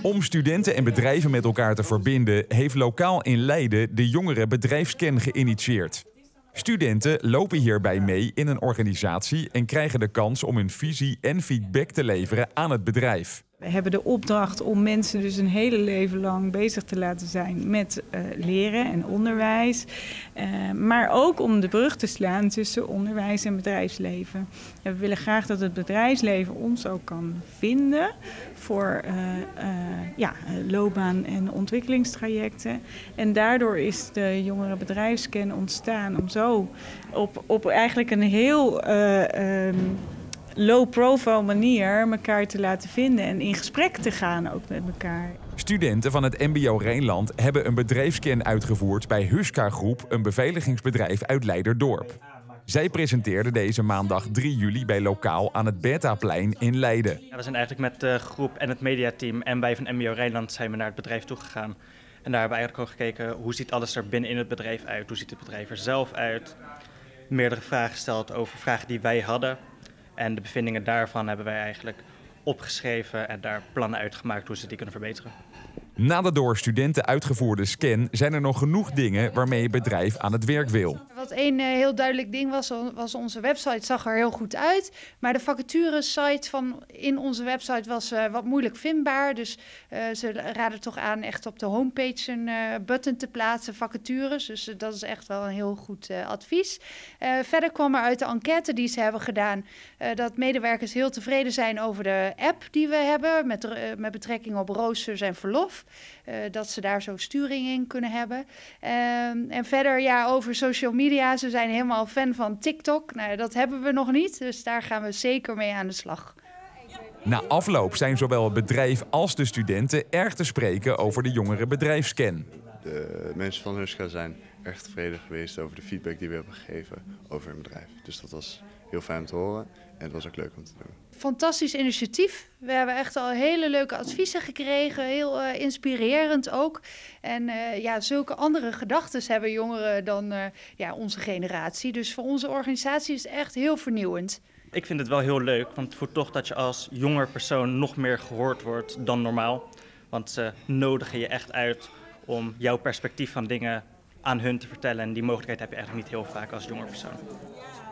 Om studenten en bedrijven met elkaar te verbinden, heeft lokaal in Leiden de Jongeren Bedrijfscan geïnitieerd. Studenten lopen hierbij mee in een organisatie en krijgen de kans om hun visie en feedback te leveren aan het bedrijf. We hebben de opdracht om mensen dus een hele leven lang bezig te laten zijn met leren en onderwijs. Maar ook om de brug te slaan tussen onderwijs en bedrijfsleven. En we willen graag dat het bedrijfsleven ons ook kan vinden voor loopbaan- en ontwikkelingstrajecten. En daardoor is de Jongeren Bedrijfscan ontstaan om zo op eigenlijk een heel low-profile manier elkaar te laten vinden en in gesprek te gaan ook met elkaar. Studenten van het MBO Rijnland hebben een bedrijfscan uitgevoerd bij Huska Groep, een beveiligingsbedrijf uit Leiderdorp. Zij presenteerden deze maandag 3 juli bij Lokaal aan het Berthaplein in Leiden. Ja, we zijn eigenlijk met de groep en het mediateam en wij van MBO Rijnland zijn we naar het bedrijf toegegaan. En daar hebben we eigenlijk ook gekeken hoe ziet alles er binnen in het bedrijf uit, hoe ziet het bedrijf er zelf uit. Meerdere vragen gesteld over vragen die wij hadden. En de bevindingen daarvan hebben wij eigenlijk opgeschreven en daar plannen uitgemaakt hoe ze die kunnen verbeteren. Na de door studenten uitgevoerde scan zijn er nog genoeg dingen waarmee het bedrijf aan het werk wil. Wat één heel duidelijk ding was onze website zag er heel goed uit. Maar de vacaturesite van in onze website was wat moeilijk vindbaar. Dus ze raden toch aan echt op de homepage een button te plaatsen, vacatures. Dus dat is echt wel een heel goed advies. Verder kwam er uit de enquête die ze hebben gedaan dat medewerkers heel tevreden zijn over de app die we hebben met betrekking op roosters en verlof. Dat ze daar zo sturing in kunnen hebben. En verder over social media. Ze zijn helemaal fan van TikTok. Nou, dat hebben we nog niet, dus daar gaan we zeker mee aan de slag. Na afloop zijn zowel het bedrijf als de studenten erg te spreken over de Jongeren Bedrijfscan. De mensen van Huska zijn erg tevreden geweest over de feedback die we hebben gegeven over hun bedrijf. Dus dat was heel fijn om te horen en het was ook leuk om te doen. Fantastisch initiatief. We hebben echt al hele leuke adviezen gekregen, heel inspirerend ook. En zulke andere gedachten hebben jongeren dan onze generatie. Dus voor onze organisatie is het echt heel vernieuwend. Ik vind het wel heel leuk, want het voelt toch dat je als jonger persoon nog meer gehoord wordt dan normaal. Want ze nodigen je echt uit om jouw perspectief van dingen aan hun te vertellen. En die mogelijkheid heb je eigenlijk niet heel vaak als jonger persoon.